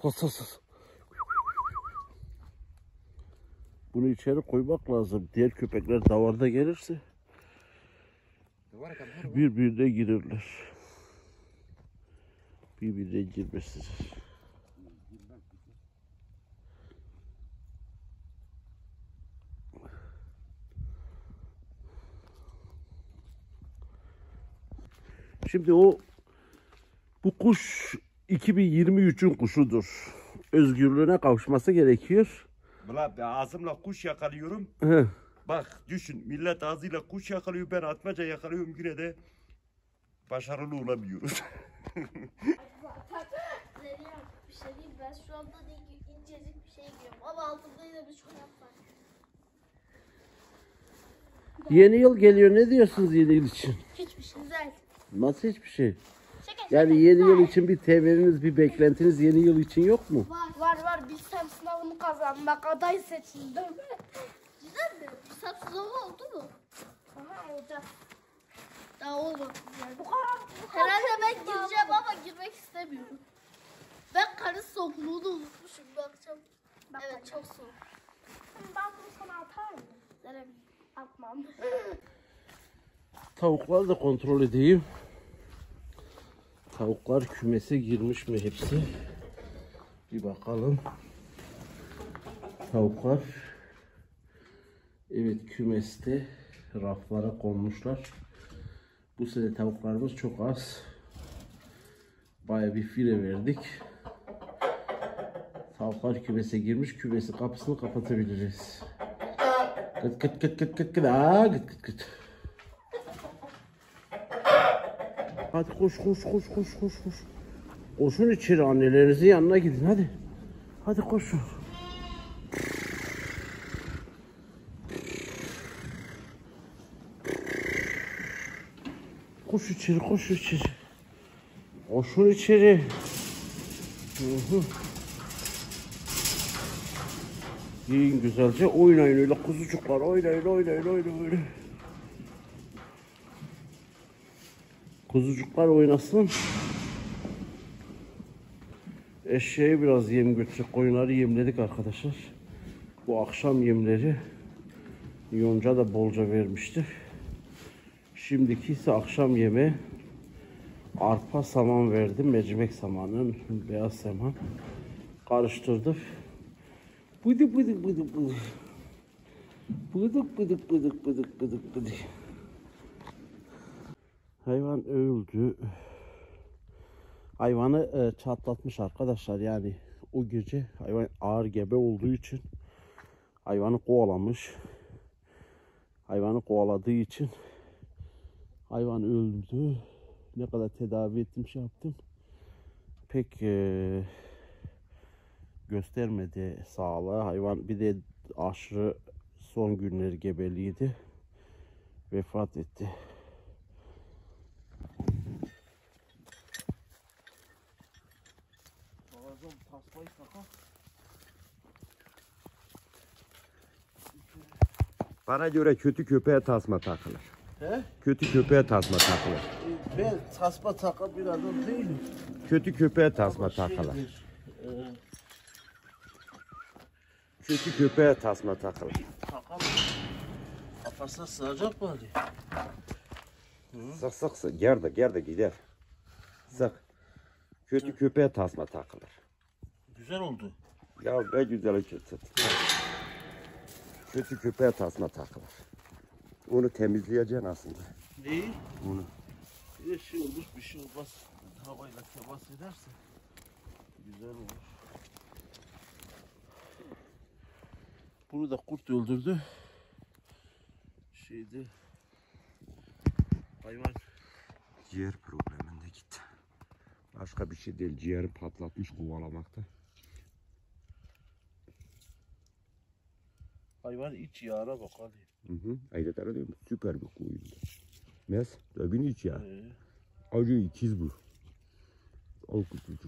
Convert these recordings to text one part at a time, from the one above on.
Sus. Bunu içeri koymak lazım. Diğer köpekler davarda gelirse birbirine girirler. Birbirine girmesin. Şimdi bu kuş 2023'ün kuşudur. Özgürlüğüne kavuşması gerekiyor. Ulan ben ağzımla kuş yakalıyorum. He. Bak düşün, millet ağzıyla kuş yakalıyor, ben atmaca yakalıyorum, yine de başarılı olamıyoruz. Zeliha bir şey diyeyim, ben şu anda incecik bir şey giyiyorum ama altımda yine bir çorap var. Yeni yıl geliyor. Ne diyorsunuz yeni yıl için? Hiçbir şey güzel. Nasıl hiçbir şey? Şaka. Yani yeni yıl için bir temeniniz, bir beklentiniz yeni yıl için yok mu? Var. Bilsem sınavını kazanmak, aday seçildim. Cidden mi? Bilsem sınavı oldu mu? Tamam, olacak. Daha olmadı. Bu kadar. Herhalde ben gireceğim ama girmek istemiyorum. Ben karın soğukluğunu unutmuşum. Bakacağım. Evet, çok soğuk. Ben bunu sana atar mıyım? Derim. Atmam. Tavukları da kontrol edeyim. Tavuklar kümese girmiş mi hepsi? Bir bakalım. Tavuklar evet kümeste raflara konmuşlar. Bu sene tavuklarımız çok az. Bayağı bir file verdik. Tavuklar kümese girmiş. Kümesi kapısını kapatabiliriz. Gıt gıt gıt gıt gıt gıt. Aa, gıt gıt gıt. Hadi koş. Koşun içeri, annelerinizin yanına gidin hadi. Hadi koşun. Koş içeri. Koşun içeri. Yiyin güzelce, oynayın öyle kuzucuklar, oynayın. Kuzucuklar oynasın. Eşeğe biraz yem götürdük, koyunları yemledik arkadaşlar. Bu akşam yemleri Yonca da bolca vermiştir. Şimdiki ise akşam yeme arpa saman verdim, mercimek samanı, beyaz saman karıştırdık. Bıdık. Hayvan öldü. Hayvanı çatlatmış arkadaşlar, yani o gece hayvan ağır gebe olduğu için hayvanı kovalamış. Hayvanı kovaladığı için hayvan öldü. Ne kadar tedavi ettim, şey yaptım, pek göstermedi sağlığı. Hayvan bir de aşırı son günleri gebeliydi. Vefat etti. Bana göre kötü köpeğe tasma takılır. He? Kötü köpeğe tasma takılır. Ben tasma takan bir adam değilim. Kötü köpeğe tasma takılır. Şeydir, Kötü köpeğe tasma takılır. takan kafasına sığacak mı hadi? Sık ger de gider. Sık. Kötü köpeğe tasma takılır. Güzel oldu. Ya ne güzel kötü. Kötü köpeğe tasma takılır. Onu temizleyeceksin aslında. Neyi? Onu. Bir de şey olur, bir şey olmaz. Havayla temas ederse güzel olur. Bunu da kurt öldürdü. Şeydi, hayvan Ciğer probleminde gitti. Başka bir şey değil. Ciğeri patlatmış kovalamakta. hayvan iç yağına bak hadi. Ayda diyorum, süper bir koyun. Mes, öbün iç ya. Ee, Acı ikiz bu. Al kutucuğum.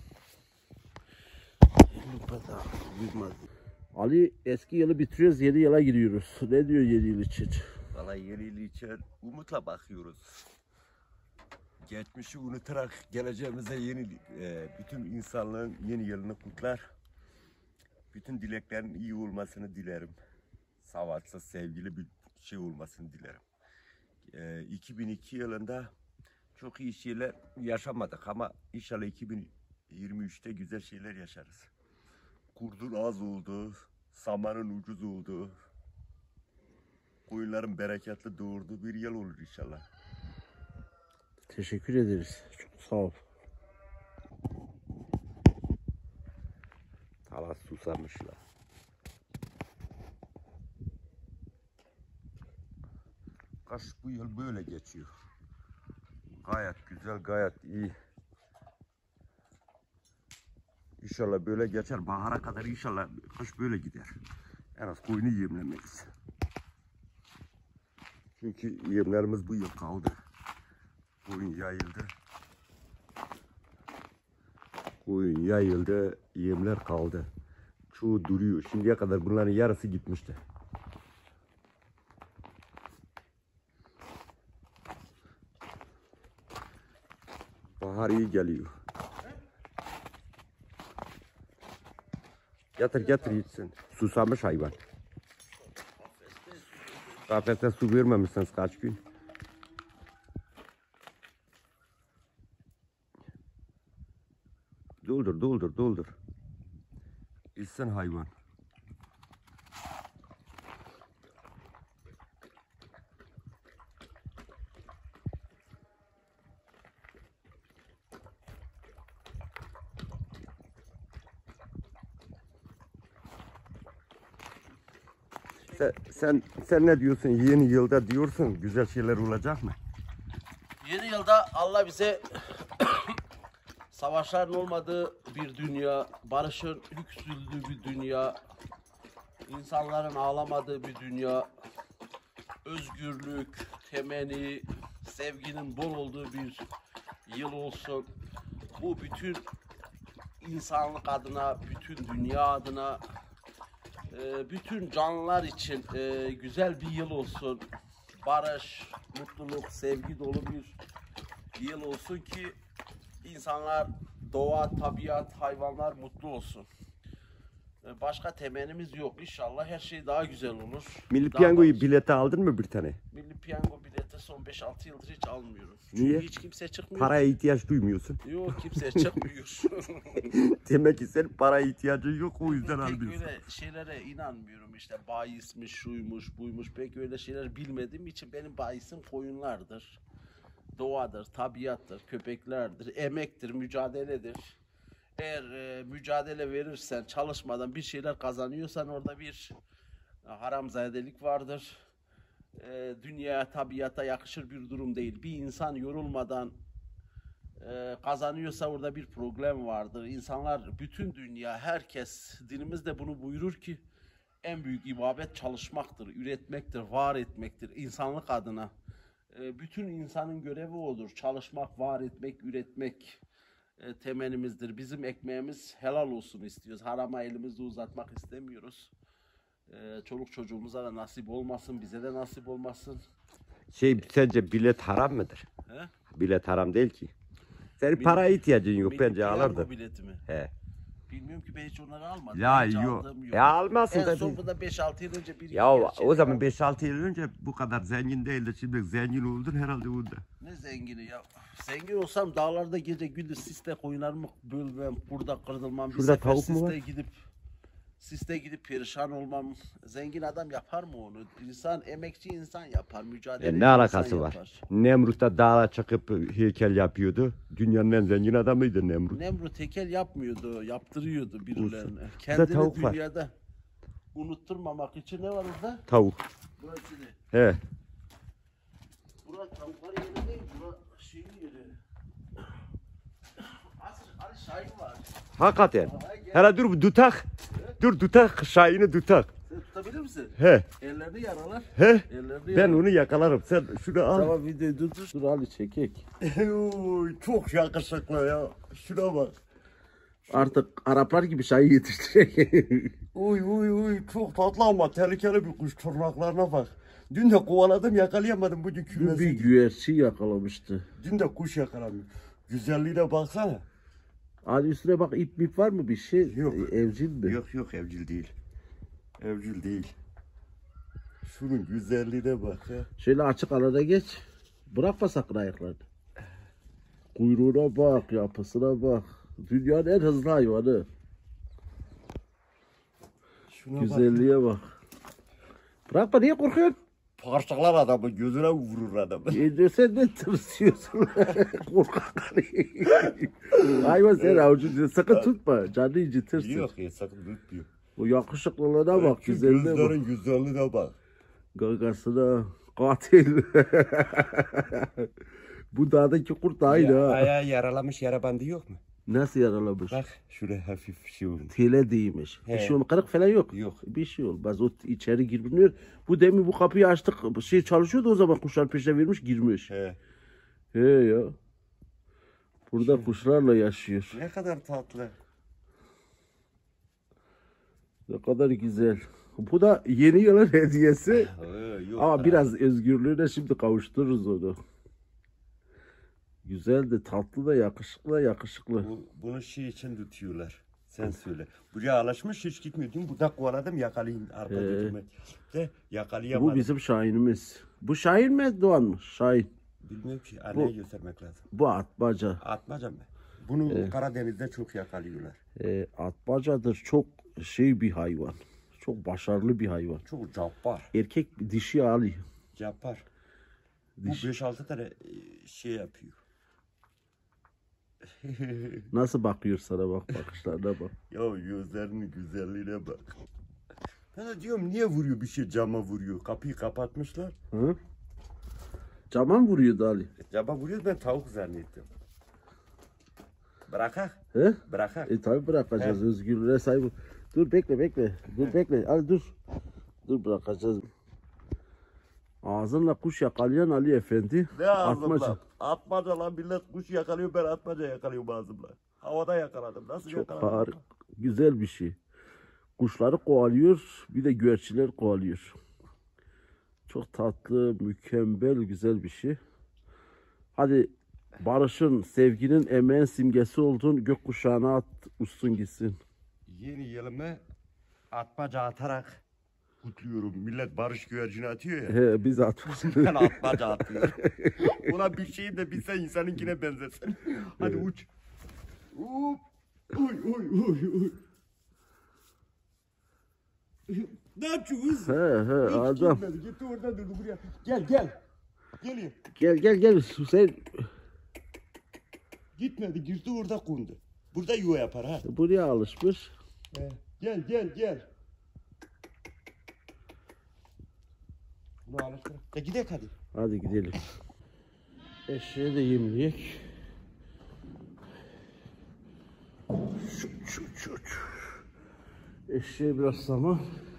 Ali, eski yılı bitiriyoruz, yeni yıla giriyoruz. Ne diyor yeni yıl için? Vallahi yeni yıl için umutla bakıyoruz. Geçmişi unutarak geleceğimize bütün insanlığın yeni yılını kutlar. Bütün dileklerin iyi olmasını dilerim. Savaşsız, sevgili bir şey olmasını dilerim. 2002 yılında çok iyi şeyler yaşamadık ama inşallah 2023'te güzel şeyler yaşarız. Kurdun az oldu, samanın ucuz oldu, koyunların bereketli doğurduğu bir yıl olur inşallah. Teşekkür ederiz. Çok sağ ol. Talas susamışlar. Kış bu yıl böyle geçiyor. Gayet güzel, gayet iyi. İnşallah böyle geçer. Bahara kadar inşallah kış böyle gider. En az koyunu yemlemeyiz. Çünkü yemlerimiz bu yıl kaldı. Koyun yayıldı. Koyun yayıldı, yemler kaldı. Çoğu duruyor. Şimdiye kadar bunların yarısı gitmişti. Bahar iyi geliyor. Getir içsin. Susamış hayvan. Kafeste su vermemişsiniz kaç gün. Doldur. İçsin hayvan. Sen ne diyorsun? Yeni yılda diyorsun güzel şeyler olacak mı? Yeni yılda Allah bize savaşların olmadığı bir dünya, barışın yüksüldüğü bir dünya, insanların ağlamadığı bir dünya, özgürlük, temenni, sevginin bol olduğu bir yıl olsun. Bu bütün insanlık adına, bütün dünya adına, bütün canlılar için güzel bir yıl olsun. Barış, mutluluk, sevgi dolu bir yıl olsun ki insanlar, doğa, tabiat, hayvanlar mutlu olsun. Başka temennimiz yok. İnşallah her şey daha güzel olur. Milli Daha piyangoyu da- bilete aldın mı bir tane? Milli piyango bileti son 5-6 yıldır hiç almıyorum. Niye? Çünkü hiç kimse çıkmıyor. Paraya ihtiyaç duymuyorsun. Yok, kimse çıkmıyor. Demek ki senin paraya ihtiyacın yok, o yüzden Pek almıyorsun. öyle şeylere inanmıyorum, işte bahismiş, şuymuş, buymuş, pek öyle şeyler bilmediğim için benim bahisim koyunlardır. Doğadır, tabiattır, köpeklerdir, emektir, mücadeledir. Eğer mücadele verirsen, çalışmadan bir şeyler kazanıyorsan orada bir haramzadelik vardır. Dünyaya, tabiata yakışır bir durum değil. Bir insan yorulmadan kazanıyorsa orada bir problem vardır. İnsanlar, bütün dünya, herkes, dinimiz de bunu buyurur ki en büyük ibadet çalışmaktır, üretmektir, var etmektir insanlık adına. Bütün insanın görevi odur. Çalışmak, var etmek, üretmek temennimizdir. Bizim ekmeğimiz helal olsun istiyoruz. Harama elimizi uzatmak istemiyoruz. Çoluk çocuğumuza da nasip olmasın, bize de nasip olmasın. Sence bilet haram mıdır? He? Bilet haram değil ki. Senin paraya ihtiyacın yok, Milli bence piyango alırdın. bileti mi? He. Bilmiyorum ki, ben hiç onları almadım. Ya Hiç yok. aldığım Ya almazsın En tabii. son bu da 5-6 yıl önce bir Ya gerçek o zaman aldım. 5-6 yıl önce bu kadar zengin değildi. Şimdi zengin oldun herhalde bunda. Ne zengini ya. Zengin olsam dağlarda gece gündüz siste koyunlarımı bölmem, burada kırdılmam. Bir Şurada sefer tavuk mu var? Siste gidip perişan olmam. Zengin adam yapar mı onu? İnsan, emekçi insan yapar, mücadele Ne insan alakası var? yapar. Nemrut da dağa çıkıp heykel yapıyordu. Dünyanın en zengin adamıydı Nemrut. Nemrut heykel yapmıyordu, yaptırıyordu birilerine. Burada Kendini tavuk var. dünyada unutturmamak için ne var orada? Tavuk. Burası ne? He. Burası tavukların yeri değil, burası şeyin yeri. Ali Şahin var. Hakikaten. Hele dur tutak. Dur tutak. Şahini tutak. Sen tutabilir misin? He. Ellerini yaralar. He. Ellerini Ben yaralar. onu yakalarım. Sen şunu al. Tamam, videoyu durdur. Dur Ali, çekek. Oy, çok yakışıklı ya. Şuna bak. Artık Araplar gibi Şahin yetiştirecek. Uy çok tatlı ama tehlikeli bir kuş, tırnaklarına bak. Dün de kovaladım yakalayamadım, bugün Dün bir kümese. güvercin yakalamıştı. Dün de kuş yakalamıyor. Güzelliğine baksana. Hadi üstüne bak, ip mip var mı bir şey? Yok. Evcil mi? Yok evcil değil. Evcil değil. Şunun güzelliğine bak ya. Şöyle açık alana geç. Bırakma sakın ayaklarını. Kuyruğuna bak, yapısına bak. Dünyanın en hızlı hayvanı. Şuna bak. Güzelliğe bak. Bırakma, niye korkuyorsun? Parçalar adamı, gözüne vurur adamı. Sen ne tırsıyorsun? Korkak. Hayvan sen avucunu sakın tutma. Canını incitirsin. Yok ya, sakın tutmuyor. Bu yakışıklılığına bak, güzelliğine bak. Gözlerin güzelliğine bak. Gagasına katil. Bu dağdaki kurt aynı ha. Ayağı yaralamış, yara bandı yok mu? Nasıl yaralamış? Bak şuraya hafif şey olmuş. Tele değmiş. Bir He. şey olmuş, kırık falan yok. Yok. Bir şey olmaz. O içeri girmiyor. Bu demin bu kapıyı açtık. Şey çalışıyordu, o zaman kuşlar peşine vermiş, girmiş. He. He ya. Burada kuşlarla yaşıyor. Ne kadar tatlı. Ne kadar güzel. Bu da yeni yılın hediyesi. Yok Ama da. biraz özgürlüğüne şimdi kavuştururuz onu. Güzel de, tatlı da, yakışıklı. Bunu şey için tutuyorlar. Sen söyle. Buraya alışmış, hiç gitmiyor. Dün burada kovaladım, yakalayayım. Arpa götürmek. De yakalayamadım. Bu bizim Şahin'imiz. Bu Şahin mi, Doğan mı? Şahin. Bilmiyorum ki, anneye göstermek lazım. Bu atmaca. Atmaca mı? Bunu Karadeniz'de çok yakalıyorlar. Atmacadır. Çok şey bir hayvan. Çok başarılı bir hayvan. Çok cabbar. Erkek dişi Ali. Cabbar. Bu 5-6 tane şey yapıyor. Nasıl bakıyor sana, bak bakışlarına bak. Ya gözlerinin güzelliğine bak. Ben de diyorum, niye vuruyor bir şey, cama vuruyor. Kapıyı kapatmışlar. Hı? Cama mı vuruyordu Ali? Cama vuruyor, ben tavuk zannettim. Bırakak. He? Bırakak. Tabi bırakacağız. Özgürlüğe sahip. Dur bekle. Dur bekle. Ali dur. Dur bırakacağız. Ağzınla kuş yakalayan Ali Efendi. Ne ağzımla? Atmaca. Atmaca lan, millet kuş yakalıyor, ben atmaca yakalıyorum ağzımla. Havada yakaladım. Nasıl Çok yakaladım? güzel bir şey. Kuşları kovalıyor, bir de güvercinler kovalıyor. Çok tatlı, mükemmel, güzel bir şey. Hadi barışın, sevginin, emeğin simgesi olduğun gökkuşağına at, uçsun gitsin. Yeni yılımı atmaca atarak kutluyorum. Millet barış güvercini atıyor ya. He, biz atıyoruz. Ben atmaca atıyorum. Ona bir şeyim de bilse insanınkine benzesin. Hadi uç. Hop. Oy. Ne yapıyorsunuz? He, adam. Gitti oradan durdu buraya. Gel. Geliyor. Gel. Hüseyin. Gitmedi, girdi orada kondu. Burada yuva yapar ha. Buraya alışmış. Gel. Bunu alıştır. Gidelim hadi. Hadi gidelim. Eşeğe de yemleyek. Şu. Eşeğe biraz zaman.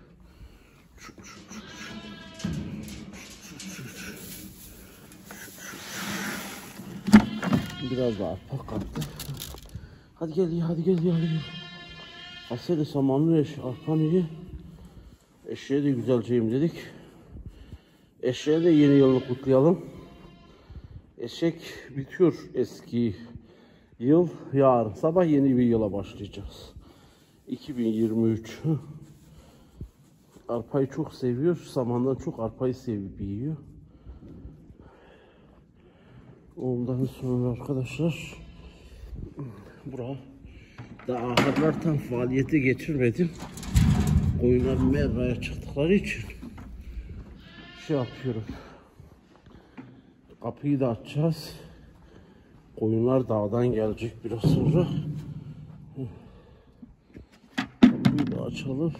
Biraz daha arpa kaldı. Hadi gel. Asıl samanlı arpanı ye. Eşeğe de güzelce yemledik. Eşeğe de yeni yılını kutlayalım. Eşek bitiyor eski yıl. Yarın sabah yeni bir yıla başlayacağız. 2023. Arpayı çok seviyor. Samandan çok arpayı sevip yiyor. Ondan sonra arkadaşlar, daha ahırlar tam faaliyete geçirmedim. Koyunlar merraya çıktıkları için şey yapıyorum. Kapıyı da açacağız. Koyunlar dağdan gelecek biraz sonra. Kapıyı da açalım.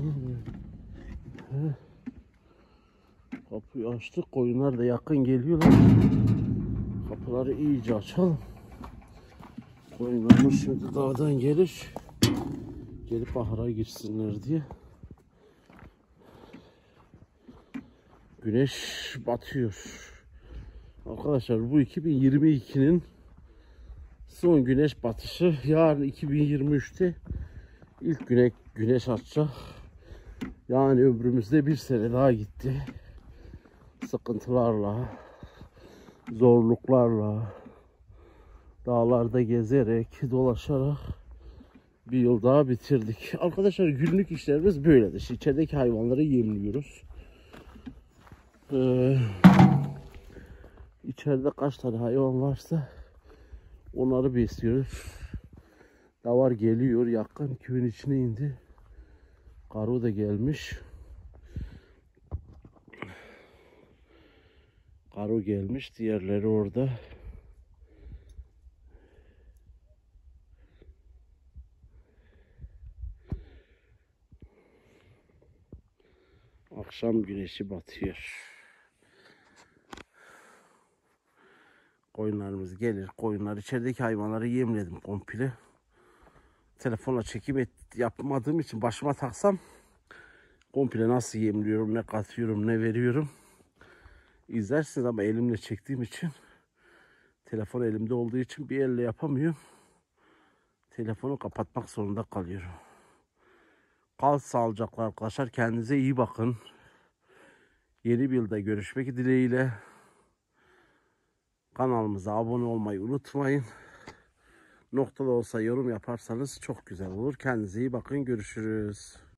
Kapıyı açtık. Koyunlar da yakın geliyorlar. Kapıları iyice açalım. Koyunlarımız şimdi dağdan gelir. Gelip ahıra girsinler diye. Güneş batıyor. Arkadaşlar bu 2022'nin Son güneş batışı. Yarın 2023'te ilk güneş açacak. Yani ömrümüzde bir sene daha gitti. Sıkıntılarla, zorluklarla, dağlarda gezerek, dolaşarak bir yıl daha bitirdik. Arkadaşlar günlük işlerimiz böyledir. İçerideki hayvanları yemliyoruz. İçeride kaç tane hayvan varsa onları besliyoruz. Davar geliyor, yakın köyün içine indi. Karo da gelmiş. Karo gelmiş, diğerleri orada. Akşam güneşi batıyor. Koyunlarımız gelir. Koyunlar içerideki hayvanları yemledim komple. Telefonla çekim yapmadığım için başıma taksam komple nasıl yemliyorum, ne katıyorum, ne veriyorum İzlersiniz ama elimle çektiğim için, telefon elimde olduğu için bir elle yapamıyorum. Telefonu kapatmak zorunda kalıyorum. Kal sağlıcakla arkadaşlar. Kendinize iyi bakın. Yeni bir yılda görüşmek dileğiyle. Kanalımıza abone olmayı unutmayın. Noktalı olsa yorum yaparsanız çok güzel olur. Kendinize iyi bakın. Görüşürüz.